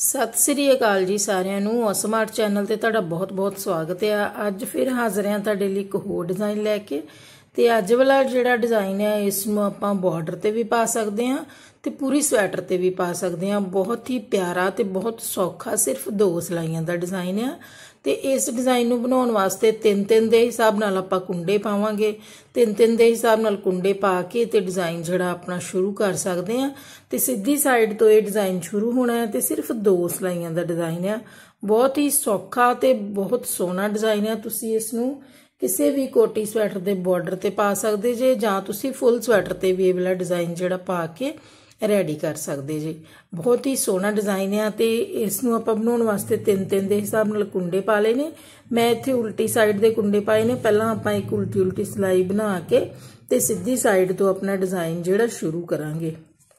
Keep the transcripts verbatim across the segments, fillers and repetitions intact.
सत श्री अकाल जी सारिਆਂ ਨੂੰ स्मार्ट चैनल ਤੇ ਤੁਹਾਡਾ ਬਹੁਤ ਬਹੁਤ ਸਵਾਗਤ ਹੈ। ਅੱਜ ਫਿਰ ਹਾਜ਼ਰ ਹਾਂ ਤੁਹਾਡੇ ਲਈ ਇੱਕ ਹੋਰ ਡਿਜ਼ਾਈਨ ਲੈ ਕੇ। ਤੇ ਅੱਜ ਵਾਲਾ ਜਿਹੜਾ ਡਿਜ਼ਾਈਨ ਹੈ ਇਸ ਨੂੰ ਆਪਾਂ ਬਾਰਡਰ ਤੇ ਵੀ ਪਾ ਸਕਦੇ ਹਾਂ ਤੇ ਪੂਰੀ ਸਵੈਟਰ ਤੇ ਵੀ ਪਾ ਸਕਦੇ ਹਾਂ। ਬਹੁਤ ਹੀ ਪਿਆਰਾ ਤੇ ਬਹੁਤ ਸੌਖਾ ਸਿਰਫ ਦੋ ਸਲਾਈਆਂ ਦਾ ਡਿਜ਼ਾਈਨ ਹੈ। ਤੇ ਇਸ ਡਿਜ਼ਾਈਨ ਨੂੰ ਬਣਾਉਣ ਵਾਸਤੇ ਤਿੰਨ ਤਿੰਨ ਦੇ ਹਿਸਾਬ ਨਾਲ ਆਪਾਂ ਕੁੰਡੇ ਪਾਵਾਂਗੇ। ਤਿੰਨ ਤਿੰਨ ਦੇ ਹਿਸਾਬ ਨਾਲ ਕੁੰਡੇ ਪਾ ਕੇ ਤੇ ਡਿਜ਼ਾਈਨ ਜਿਹੜਾ ਆਪਣਾ ਸ਼ੁਰੂ ਕਰ ਸਕਦੇ ਹਾਂ। ਤੇ ਸਿੱਧੀ ਸਾਈਡ ਤੋਂ ਇਹ ਡਿਜ਼ਾਈਨ ਸ਼ੁਰੂ ਹੋਣਾ ਹੈ ਤੇ ਸਿਰਫ ਦੋ ਸਲਾਈਆਂ ਦਾ ਡਿਜ਼ਾਈਨ ਹੈ। ਬਹੁਤ ਹੀ ਸੌਖਾ ਤੇ ਬਹੁਤ ਸੋਹਣਾ ਡਿਜ਼ਾਈਨ ਹੈ। ਤੁਸੀਂ ਇਸ ਨੂੰ ਕਿਸੇ ਵੀ ਕੋਟੀ ਸਵੈਟਰ ਦੇ ਬਾਰਡਰ ਤੇ ਪਾ ਸਕਦੇ ਜੇ ਜਾਂ ਤੁਸੀਂ ਫੁੱਲ ਸਵੈਟਰ ਤੇ ਵੀ ਇਹ ਵਾਲਾ ਡਿਜ਼ਾਈਨ ਜਿਹੜਾ ਪਾ ਕੇ रेडी कर सकते जी। बहुत ही सोहना डिजाइन है। तो इसनों आप बनाने वास्ते तीन तीन के हिसाब नाल कुंडे पा ले ने। मैं इत्थे उल्टी साइड के कुंडे पाए ने। पहला आप एक उल्टी उल्टी सिलाई बना के ते सीधी साइड तो अपना डिजाइन जिहड़ा शुरू करांगे।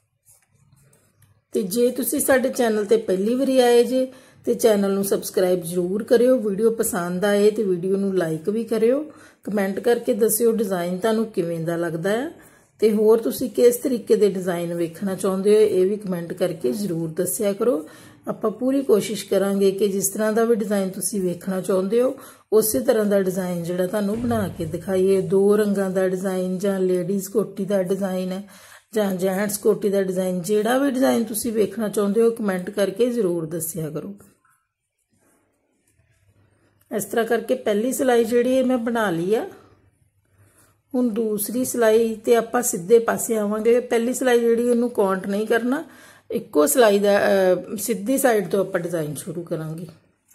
ते जे तुसी साडे चैनल ते पहली बारी आए जे ते चैनल नूं सबसक्राइब जरूर करियो। वीडियो पसंद आए तो वीडियो नूं लाइक भी करियो। कमेंट करके दसियो डिजाइन तुहानूं किवें दा लगदा है ते होर तुसी किस तरीके दे डिजाइन वेखना चाहुंदे हो ये भी कमेंट करके जरूर दस्सिया करो। आपां पूरी कोशिश करांगे कि जिस तरह का भी डिजाइन तुसी वेखना चाहुंदे हो उस तरह का डिजाइन जिहड़ा तुहानूं बना के दिखाइए। दो रंगां दा डिजाइन जां लेडीज़ कोटी दा डिजाइन है जां जेंट्स कोटी दा डिजाइन जिहड़ा भी डिजाइन तुसी वेखना चाहुंदे हो कमेंट करके जरूर दस्सिया करो। इस तरह करके पहली सिलाई जिहड़ी है मैं बना ली है। ਹੁਣ दूसरी सिलाई ते आपां सीधे पासे आवांगे। पहली सिलाई जिहड़ी इहनूं काउंट नहीं करना, इक्को सिलाई दा सीधी साइड तो आपां डिजाइन शुरू करांगे।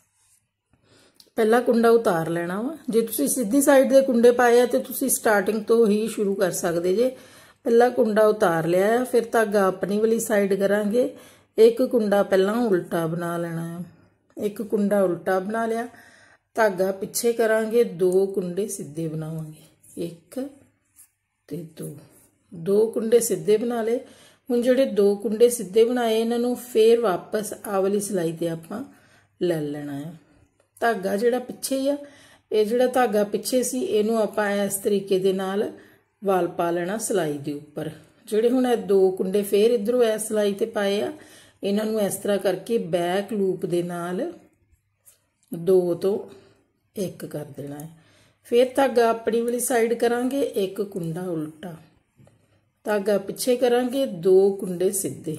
पहला कुंडा उतार लेना वा। जे तुसीं सीधी साइड दे कुंडे पाए ते तुसीं स्टार्टिंग तो ही शुरू कर सकदे जे। पहला कुंडा उतार लिया है, फिर धागा अपनी वाली साइड करांगे। एक कुंडा पहला उल्टा बना लेना है, एक कुंडा उल्टा बना लिया, धागा पिछे करांगे, दो कुंडे सीधे बनावांगे, एक ते दो दो कुंडे सीधे बना ले। हुण जिहड़े दो कुंडे सीधे बनाए इन्हां नूं फेर वापस आ वाली सिलाई ते आपां ले लेना है। धागा जिहड़ा पिछे ही आ, ये जिहड़ा धागा पिछे सी इहनूं आपां इस तरीके दे नाल वाल पा लेना सिलाई दे उपर। जिहड़े हुण दो कुंडे फेर इधरों इस सिलाई ते पाए आ इन्हां नूं इस तरह करके बैक लूप दे नाल दो तो एक कर देना है। फिर धागा अपनी वाली साइड करांगे, एक कुंडा उल्टा, धागा पिछे करांगे, दो कुंडे सीधे।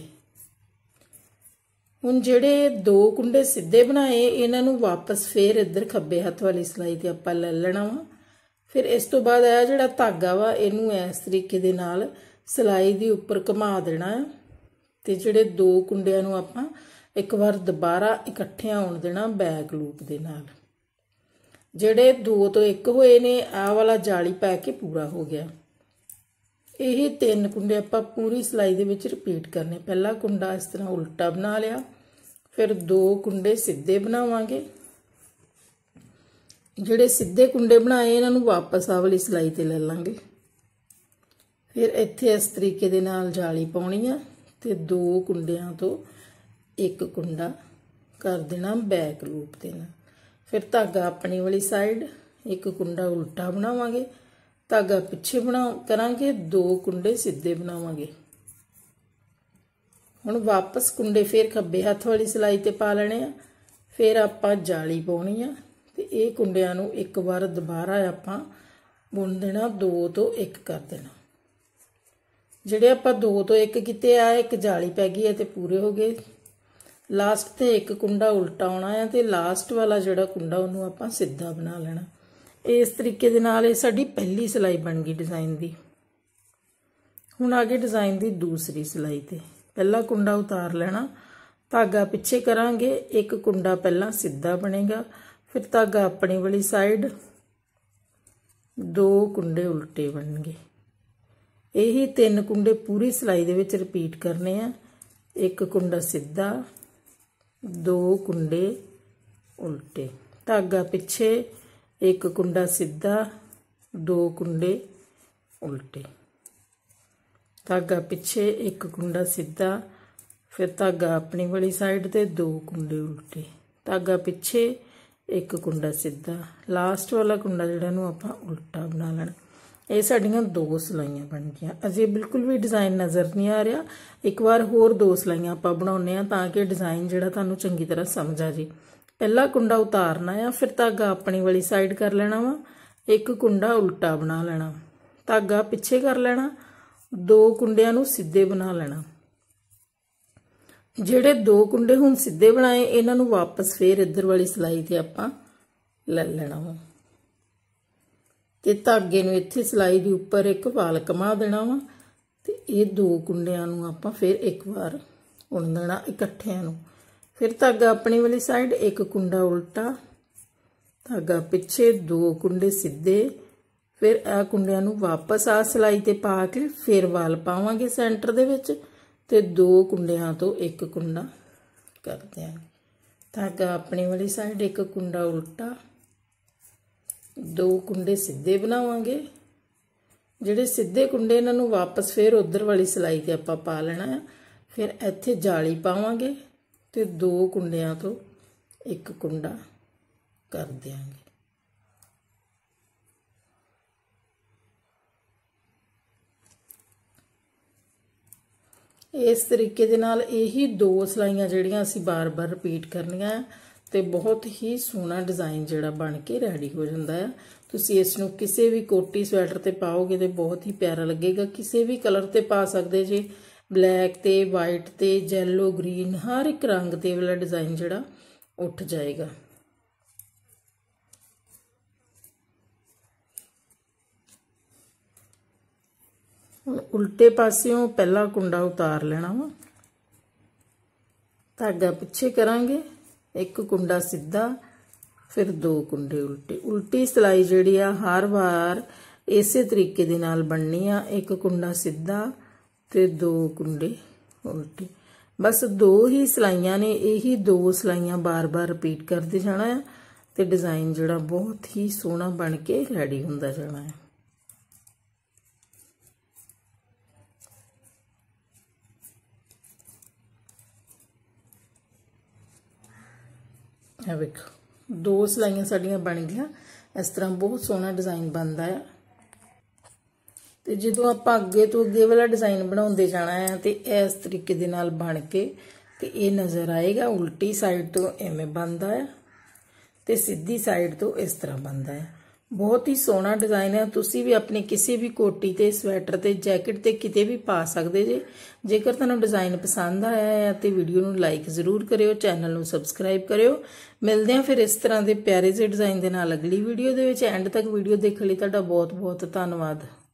हुण जिहड़े दो कुंडे सीधे बनाए इन्हां नूं वापस फिर इधर खब्बे हत्थ वाली सिलाई ते आपां ले लेना वा। फिर इस तो बाद आ जिहड़ा धागा वा इहनूं इस तरीके दे नाल सिलाई दे उपर घुमा देना है ते जिहड़े दो कुंडियां नूं आपां एक बार दोबारा इकट्ठे आउण देना बैक लूप दे नाल। ਜਿਹੜੇ दो तो एक होए ने आ वाला जाली पै के पूरा हो गया। यही तीन कुंडे आपां पूरी सिलाई दे विच रिपीट करने। पहला कुंडा इस तरह उल्टा बना लिया, फिर दो कुंडे सीधे बनावांगे। जिहड़े सीधे कुंडे बनाए इन्हां नूं वापस आ वाली सिलाई ते ले लांगे। फिर इत्थे इस तरीके दे नाल जाली पाउणी आ ते दो कुंडियां तो एक कुंडा कर देना बैक लूप दे नाल। फिर धागा अपनी वाली साइड एक कुंडा उल्टा बनावांगे, धागा पिछे बना करांगे, दो कुंडे सीधे बनावांगे। हुण वापस कुंडे फिर खब्बे हत्थ वाली सिलाई ते पा लेने आ। फिर आपां जाली पाउणी आ ते इह कुंडियां नूं एक बार दोबारा आपां बुन देना, दो तो एक कर देना। जिहड़े आपां दो तो एक कीते आ एक जाली पै गई है ते पूरे हो गए। लास्ट ते एक कुंडा उल्टा आना है ते लास्ट वाला जिहड़ा कुंडा उहनूं आपां सीधा बना लेना। इस तरीके दे नाल साडी पहली सिलाई बन गई डिजाइन दी। हुण आ गए डिजाइन दी दूसरी सिलाई ते। पहला कुंडा उतार लेना, धागा पिछे करांगे, एक कुंडा पहला सीधा बनेगा, फिर धागा अपनी वाली साइड, दो कुंडे उल्टे बनणगे। यही तीन कुंडे पूरी सिलाई दे विच रिपीट करने आ। एक कुंडा सीधा, दो कुंडे उल्टे, धागा पिछे, एक कुंडा सीधा, दो कुंडे उल्टे, धागा पिछे, एक कुंडा सीधा, फिर धागा अपनी वाली साइड ते दो कुंडे उल्टे, धागा पिछे, एक कुंडा सीधा, लास्ट वाला कुंडा जिहड़ा नूं आपां उल्टा बना लेना। ਇਹ ਸਾਡੀਆਂ ਦੋ ਸਿਲਾਈਆਂ ਬਣ ਗਈਆਂ। ਅਜੇ ਬਿਲਕੁਲ ਵੀ ਡਿਜ਼ਾਈਨ ਨਜ਼ਰ ਨਹੀਂ ਆ ਰਿਹਾ। ਇੱਕ ਵਾਰ ਹੋਰ ਦੋ ਸਿਲਾਈਆਂ ਆਪਾਂ ਬਣਾਉਣੇ ਆ ਤਾਂ ਕਿ ਡਿਜ਼ਾਈਨ ਜਿਹੜਾ ਤੁਹਾਨੂੰ ਚੰਗੀ ਤਰ੍ਹਾਂ ਸਮਝ ਆ ਜੇ। ਪਹਿਲਾ ਕੁੰਡਾ ਉਤਾਰਨਾ ਆ, ਫਿਰ ਧਾਗਾ ਆਪਣੀ ਵਾਲੀ ਸਾਈਡ ਕਰ ਲੈਣਾ ਵਾ, ਇੱਕ ਕੁੰਡਾ ਉਲਟਾ ਬਣਾ ਲੈਣਾ, ਧਾਗਾ ਪਿੱਛੇ ਕਰ ਲੈਣਾ, ਦੋ ਕੁੰਡਿਆਂ ਨੂੰ ਸਿੱਧੇ ਬਣਾ ਲੈਣਾ। ਜਿਹੜੇ ਦੋ ਕੁੰਡੇ ਹੁਣ ਸਿੱਧੇ ਬਣਾਏ ਇਹਨਾਂ ਨੂੰ ਵਾਪਸ ਫੇਰ ਇੱਧਰ ਵਾਲੀ ਸਿਲਾਈ ਤੇ ਆਪਾਂ ਲੈ ਲੈਣਾ ਵਾ ਤੇ ਧਾਗੇ ਨੂੰ ਇੱਥੇ ਸਿਲਾਈ ਦੇ ਉੱਪਰ ਇੱਕ ਵਾਲ ਘੁਮਾ ਦੇਣਾ ਵਾ ਤੇ ਇਹ ਦੋ ਕੁੰਡਿਆਂ ਨੂੰ ਆਪਾਂ ਫੇਰ ਇੱਕ ਵਾਰ ਬੁਣ ਦੇਣਾ ਇਕੱਠਿਆਂ ਨੂੰ। ਫਿਰ ਧਾਗਾ ਆਪਣੀ ਵਾਲੀ ਸਾਈਡ, ਇੱਕ ਕੁੰਡਾ ਉਲਟਾ, ਧਾਗਾ ਪਿੱਛੇ, ਦੋ ਕੁੰਡੇ ਸਿੱਧੇ, ਫਿਰ ਆ ਕੁੰਡਿਆਂ ਨੂੰ ਵਾਪਸ ਆ ਸਿਲਾਈ ਤੇ ਪਾ ਕੇ ਫਿਰ ਵਾਲ ਪਾਵਾਂਗੇ ਸੈਂਟਰ ਦੇ ਵਿੱਚ ਤੇ ਦੋ ਕੁੰਡਿਆਂ ਤੋਂ ਇੱਕ ਕੁੰਡਾ ਕਰ ਦਿਆਂਗੇ। ਧਾਗਾ ਆਪਣੀ ਵਾਲੀ ਸਾਈਡ, ਇੱਕ ਕੁੰਡਾ ਉਲਟਾ, ਦੋ ਕੁੰਡੇ ਸਿੱਧੇ ਬਣਾਵਾਂਗੇ। ਜਿਹੜੇ ਸਿੱਧੇ ਕੁੰਡੇ ਇਹਨਾਂ ਨੂੰ ਵਾਪਸ ਫਿਰ ਉਧਰ ਵਾਲੀ ਸਿਲਾਈ ਤੇ ਆਪਾਂ ਪਾ ਲੈਣਾ ਹੈ। ਫਿਰ ਇੱਥੇ ਜਾਲੀ ਪਾਵਾਂਗੇ ਤੇ ਦੋ ਕੁੰਡਿਆਂ ਤੋਂ ਇੱਕ ਕੁੰਡਾ ਕਰ ਦਿਆਂਗੇ। ਇਸ ਤਰੀਕੇ ਦੇ ਨਾਲ ਇਹੀ ਦੋ ਸਿਲਾਈਆਂ ਜਿਹੜੀਆਂ ਅਸੀਂ ਬਾਰ-ਬਾਰ ਰਿਪੀਟ ਕਰਨੀਆਂ ਤੇ ਬਹੁਤ ਹੀ ਸੋਹਣਾ ਡਿਜ਼ਾਈਨ ਜਿਹੜਾ ਬਣ ਕੇ ਰੈਡੀ ਹੋ ਜਾਂਦਾ ਹੈ। ਤੁਸੀਂ ਇਸ ਨੂੰ ਕਿਸੇ ਵੀ ਕੋਟੀ ਸਵੈਟਰ ਤੇ ਪਾਓਗੇ ਤੇ ਬਹੁਤ ਹੀ ਪਿਆਰਾ ਲੱਗੇਗਾ। ਕਿਸੇ ਵੀ ਕਲਰ ਤੇ ਪਾ ਸਕਦੇ ਜੇ, ਬਲੈਕ ਤੇ ਵਾਈਟ ਤੇ ਯੈਲੋ ਗ੍ਰੀਨ, ਹਰ ਇੱਕ ਰੰਗ ਤੇ ਵਾਲਾ ਡਿਜ਼ਾਈਨ ਜਿਹੜਾ ਉੱਠ ਜਾਏਗਾ। ਹੁਣ ਉਲਟੇ ਪਾਸਿਓਂ ਪਹਿਲਾ ਕੁੰਡਾ ਉਤਾਰ ਲੈਣਾ ਵਾ, ਧਾਗਾ ਪਿੱਛੇ ਕਰਾਂਗੇ, ਇੱਕ ਕੁੰਡਾ ਸਿੱਧਾ, ਫਿਰ ਦੋ ਕੁੰਡੇ ਉਲਟੇ। ਉਲਟੀ ਸਿਲਾਈ ਜਿਹੜੀ ਆ ਹਰ ਵਾਰ ਇਸੇ ਤਰੀਕੇ ਦੇ ਨਾਲ ਬਣਨੀ ਆ, ਇੱਕ ਕੁੰਡਾ ਸਿੱਧਾ ਤੇ ਦੋ ਕੁੰਡੇ ਉਲਟੇ। ਬਸ ਦੋ ਹੀ ਸਿਲਾਈਆਂ ਨੇ, ਇਹੀ ਦੋ ਸਿਲਾਈਆਂ ਬਾਰ-ਬਾਰ ਰਿਪੀਟ ਕਰਦੇ ਜਾਣਾ ਹੈ ਤੇ ਡਿਜ਼ਾਈਨ ਜਿਹੜਾ ਬਹੁਤ ਹੀ ਸੋਹਣਾ ਬਣ ਕੇ ਰੈਡੀ ਹੁੰਦਾ ਜਾਣਾ ਹੈ। ਇਹ ਵੇਖੋ ਦੋ ਸਿਲਾਈਆਂ ਸਾਡੀਆਂ ਬਣ ਗਈਆਂ। ਇਸ ਤਰ੍ਹਾਂ ਬਹੁਤ ਸੋਹਣਾ ਡਿਜ਼ਾਈਨ ਬਣਦਾ ਆ ਤੇ ਜਦੋਂ ਆਪਾਂ ਅੱਗੇ ਤੋਂ ਅੱਗੇ ਵਾਲਾ ਡਿਜ਼ਾਈਨ ਬਣਾਉਂਦੇ ਜਾਣਾ ਹੈ ਤੇ ਇਸ ਤਰੀਕੇ ਦੇ ਨਾਲ ਬਣ ਕੇ ਤੇ ਇਹ ਨਜ਼ਰ ਆਏਗਾ। ਉਲਟੀ ਸਾਈਡ ਤੋਂ ਐਵੇਂ ਬਣਦਾ ਹੈ ਤੇ ਸਿੱਧੀ ਸਾਈਡ ਤੋਂ ਇਸ ਤਰ੍ਹਾਂ ਬਣਦਾ ਹੈ। ਬਹੁਤ ਹੀ ਸੋਹਣਾ ਡਿਜ਼ਾਈਨ ਹੈ। ਤੁਸੀਂ ਵੀ ਆਪਣੀ ਕਿਸੇ ਵੀ ਕੋਟੀ ਤੇ, ਸਵੈਟਰ ਤੇ, ਜੈਕਟ ਤੇ ਕਿਤੇ ਵੀ ਪਾ ਸਕਦੇ ਜੇ। ਜੇਕਰ ਤੁਹਾਨੂੰ ਡਿਜ਼ਾਈਨ ਪਸੰਦ ਆਇਆ ਹੈ ਤੇ ਵੀਡੀਓ ਨੂੰ ਲਾਈਕ ਜ਼ਰੂਰ ਕਰਿਓ, ਚੈਨਲ ਨੂੰ ਸਬਸਕ੍ਰਾਈਬ ਕਰਿਓ। ਮਿਲਦੇ ਹਾਂ ਫਿਰ ਇਸ ਤਰ੍ਹਾਂ ਦੇ ਪਿਆਰੇ ਜਿਹੇ ਡਿਜ਼ਾਈਨ ਦੇ ਨਾਲ ਅਗਲੀ ਵੀਡੀਓ ਦੇ ਵਿੱਚ। ਐਂਡ ਤੱਕ ਵੀਡੀਓ ਦੇਖਣ ਲਈ ਤੁਹਾਡਾ ਬਹੁਤ ਬਹੁਤ ਧੰਨਵਾਦ।